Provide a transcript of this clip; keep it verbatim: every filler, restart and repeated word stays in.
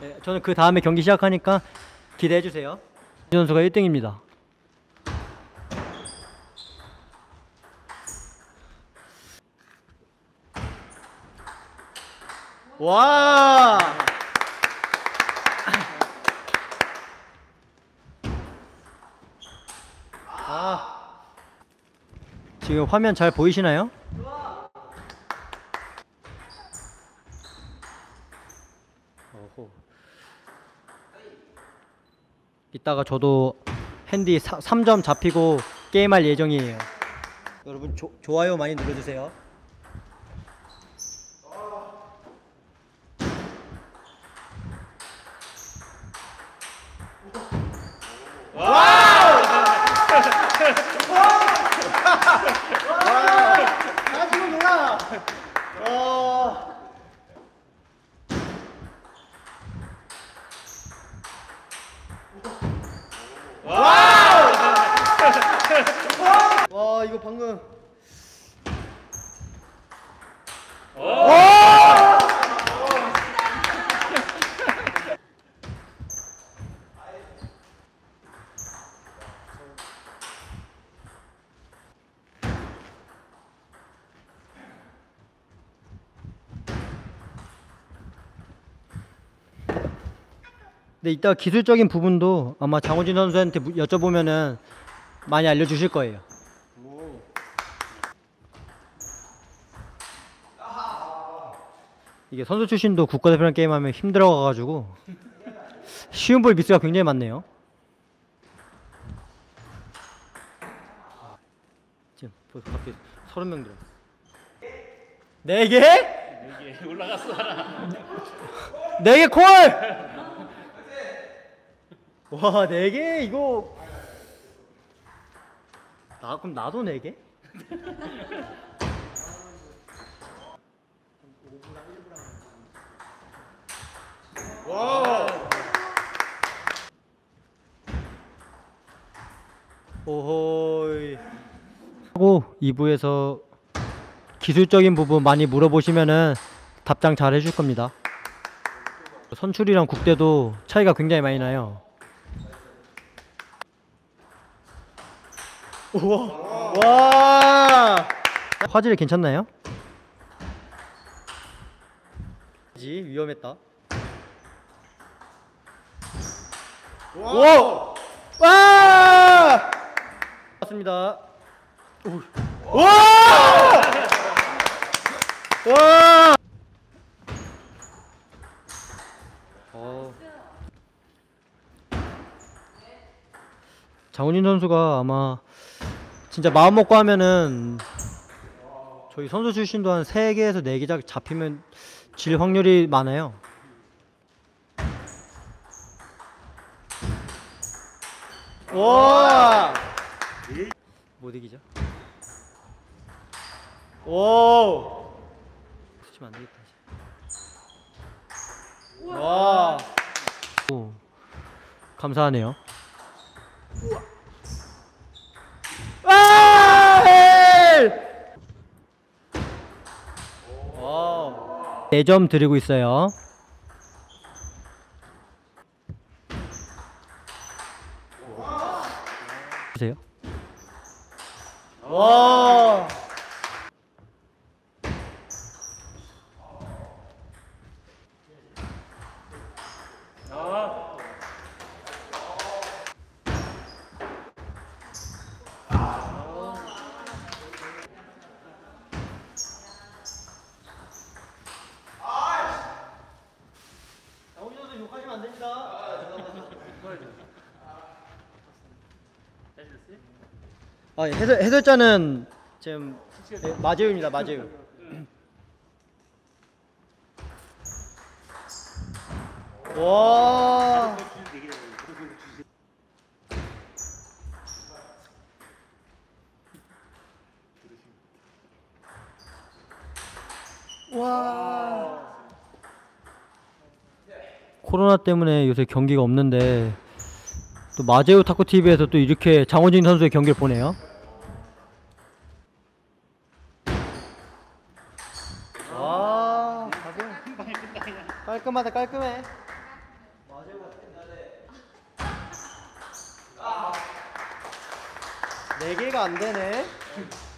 네, 저는 그 다음에 경기 시작하니까 기대해 주세요. 이 선수가 일 등입니다. 와! 아. 지금 화면 잘 보이시나요? 어호. 이따가 저도 핸디 삼 점 잡히고 게임할 예정이에요. 여러분 조, 좋아요 많이 눌러주세요. 와우! 나 지금 놀라. 어. 와우! 와 이거 방금. 오! 네, 이따 기술적인 부분도 아마 장호진 선수한테 여쭤보면은 많이 알려주실 거예요. 이게 선수 출신도 국가대표랑 게임하면 힘들어가가지고 쉬운 볼 미스가 굉장히 많네요. 지금 갑자기 서른 명 들어. 네 개? 네 개 올라갔어 하나. 네 개 콜! 와, 네 개 이거 나 그럼 나도 네 개? 와. 오호이. 하고 이 부에서 기술적인 부분 많이 물어보시면은 답장 잘 해줄 겁니다. 선출이랑 국대도 차이가 굉장히 많이 나요. 우와. 와. 화질이 괜찮나요? 위험했다. 와! 와! 맞습니다. 와! 와! 어. 장훈인 선수가 아마 진짜 마음 먹고 하면은 저희 선수 출신도 한 세 개에서 네 개 잡히면 질 확률이 많아요. 와! 못 이기죠? 오! 붙이면 안 되겠다. 이제. 와! 오, 감사하네요. 아! 와! 네 점 드리고 있어요. 보세요. 와! 욕하시면 안 됩니다. 아, 해설, 해설자는 지금 네, 마재우입니다. 마재우. 와. 와. 코로나 때문에 요새 경기가 없는데 또 마제우 탁구티비에서 또 이렇게 장호진 선수의 경기를 보네요. 와, 깔끔하다 깔끔해. 네 개가 안 되네.